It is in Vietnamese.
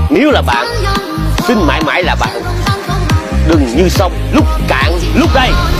Nếu là bạn, xin mãi mãi là bạn. Đừng như sông lúc cạn lúc đây.